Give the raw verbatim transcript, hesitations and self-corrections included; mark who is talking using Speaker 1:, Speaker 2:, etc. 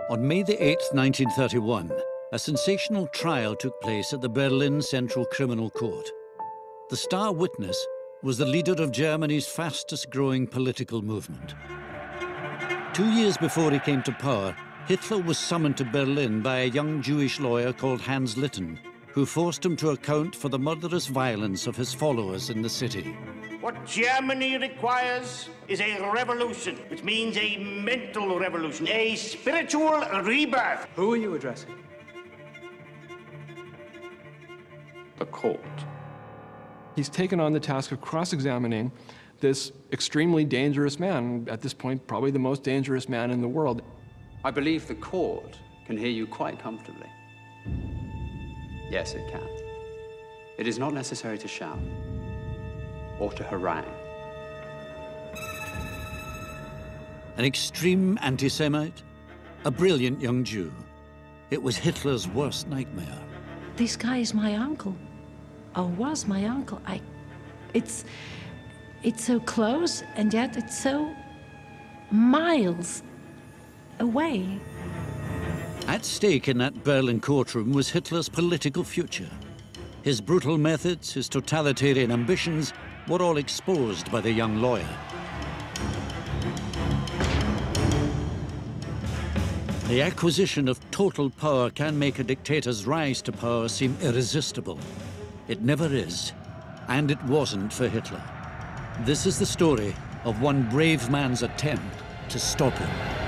Speaker 1: On May the eighth, nineteen thirty-one, a sensational trial took place at the Berlin Central Criminal Court. The star witness was the leader of Germany's fastest-growing political movement. Two years before he came to power, Hitler was summoned to Berlin by a young Jewish lawyer called Hans Litten, who forced him to account for the murderous violence of his followers in the city.
Speaker 2: What Germany requires is a revolution, which means a mental revolution, a spiritual rebirth.
Speaker 3: Who are you addressing?
Speaker 4: The court.
Speaker 3: He's taken on the task of cross-examining this extremely dangerous man, at this point, probably the most dangerous man in the world.
Speaker 4: I believe the court can hear you quite comfortably. Yes, it can. It is not necessary to shout or to harangue.
Speaker 1: An extreme anti-Semite, a brilliant young Jew. It was Hitler's worst nightmare.
Speaker 5: This guy is my uncle, or was my uncle. I, it's, it's so close, and yet it's so miles away.
Speaker 1: At stake in that Berlin courtroom was Hitler's political future. His brutal methods, his totalitarian ambitions, were all exposed by the young lawyer. The acquisition of total power can make a dictator's rise to power seem irresistible. It never is, and it wasn't for Hitler. This is the story of one brave man's attempt to stop him.